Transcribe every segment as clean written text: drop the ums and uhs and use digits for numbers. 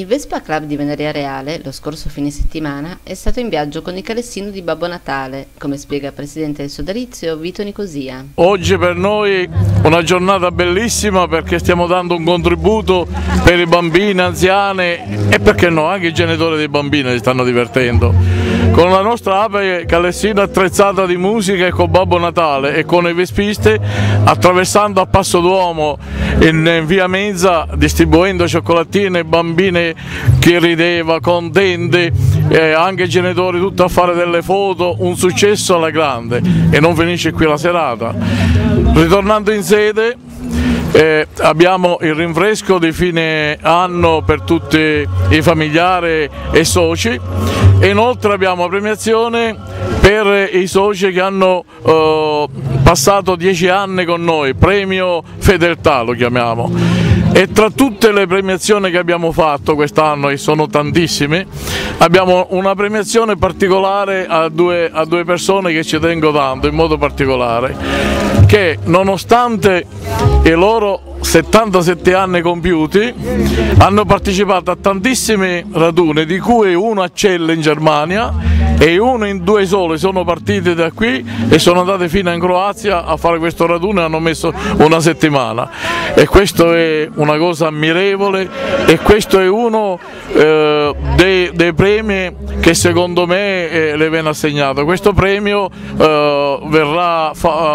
Il Vespa Club di Venaria Reale, lo scorso fine settimana, è stato in viaggio con il calessino di Babbo Natale, come spiega il presidente del sodalizio Vito Nicosia. Oggi per noi una giornata bellissima perché stiamo dando un contributo per i bambini, anziani e perché no, anche i genitori dei bambini si stanno divertendo. Con la nostra ape calessina attrezzata di musica e con Babbo Natale e con i vespisti, attraversando a Passo d'Uomo in via Mezza, distribuendo cioccolatine ai bambini che rideva, contenti, anche i genitori tutti a fare delle foto, un successo alla grande e non finisce qui la serata. Ritornando in sede abbiamo il rinfresco di fine anno per tutti i familiari e soci e inoltre abbiamo la premiazione per i soci che hanno passato 10 anni con noi, premio fedeltà lo chiamiamo. E tra tutte le premiazioni che abbiamo fatto quest'anno, e sono tantissime, abbiamo una premiazione particolare a due persone che ci tengo tanto in modo particolare, che nonostante i loro 77 anni compiuti hanno partecipato a tantissimi raduni, di cui uno a Celle in Germania e uno in 2 sole sono partiti da qui e sono andati fino in Croazia a fare questo raduno e hanno messo una settimana e questo è una cosa ammirevole e questo è uno dei premi che secondo me le viene assegnato. Questo premio verrà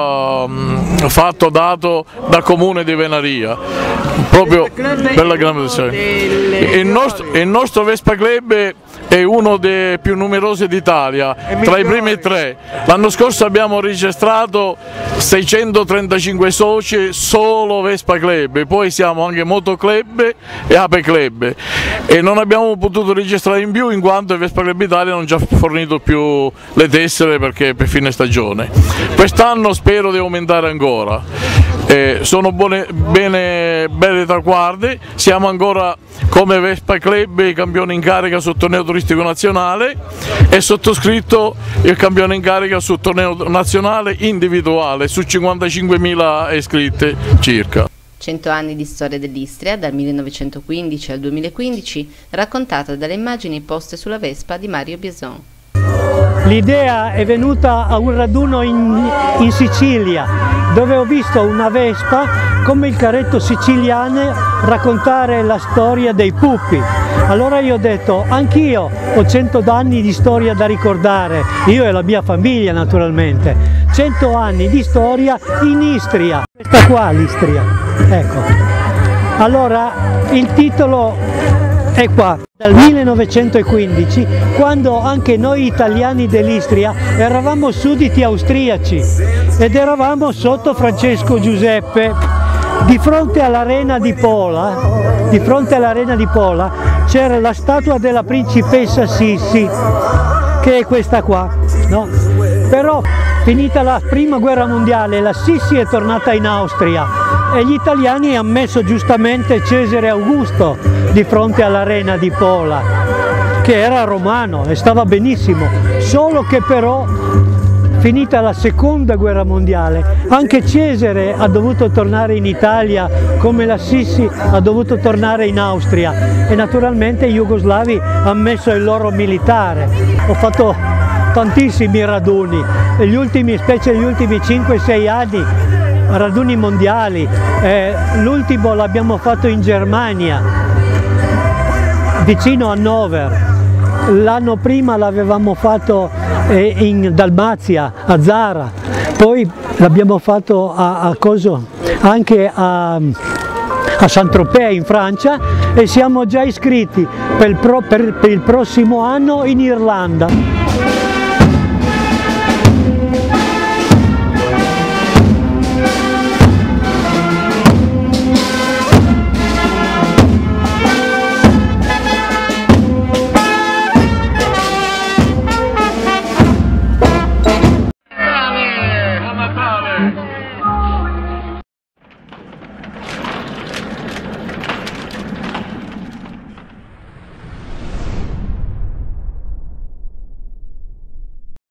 dato dal comune di Venaria proprio per la grande. Il nostro Vespa Club è uno dei più numerosi d'Italia, tra i primi 3. L'anno scorso abbiamo registrato 635 soci solo Vespa Club, poi siamo anche Moto Club e Ape Club e non abbiamo potuto registrare in più in quanto il Vespa Club Italia non ci ha fornito più le tessere perché per fine stagione. Quest'anno spero di aumentare ancora. Sono belli traguardi, siamo ancora come Vespa Club i campioni in carica sul torneo turistico nazionale e sottoscritto il campione in carica sul torneo nazionale individuale su 55.000 iscritti circa. 100 anni di storia dell'Istria, dal 1915 al 2015, raccontata dalle immagini poste sulla Vespa di Mario Bieson. L'idea è venuta a un raduno in Sicilia, dove ho visto una Vespa come il carretto siciliano raccontare la storia dei pupi. Allora io ho detto, anch'io ho 100 anni di storia da ricordare, io e la mia famiglia naturalmente. 100 anni di storia in Istria, questa qua l'Istria, ecco. Allora il titolo è qua, dal 1915, quando anche noi italiani dell'Istria eravamo sudditi austriaci ed eravamo sotto Francesco Giuseppe. Di fronte all'arena di Pola, c'era la statua della principessa Sissi, che è questa qua, no? Però finita la prima guerra mondiale la Sissi è tornata in Austria e gli italiani hanno messo giustamente Cesare Augusto di fronte all'arena di Pola, che era romano e stava benissimo, solo che però finita la seconda guerra mondiale anche Cesare ha dovuto tornare in Italia come la Sissi ha dovuto tornare in Austria e naturalmente gli jugoslavi hanno messo il loro militare. Ho fatto tantissimi raduni, specie negli ultimi 5-6 anni, raduni mondiali, l'ultimo l'abbiamo fatto in Germania, vicino a Hannover, l'anno prima l'avevamo fatto in Dalmazia, a Zara, poi l'abbiamo fatto anche a Saint-Tropez in Francia e siamo già iscritti per il prossimo anno in Irlanda.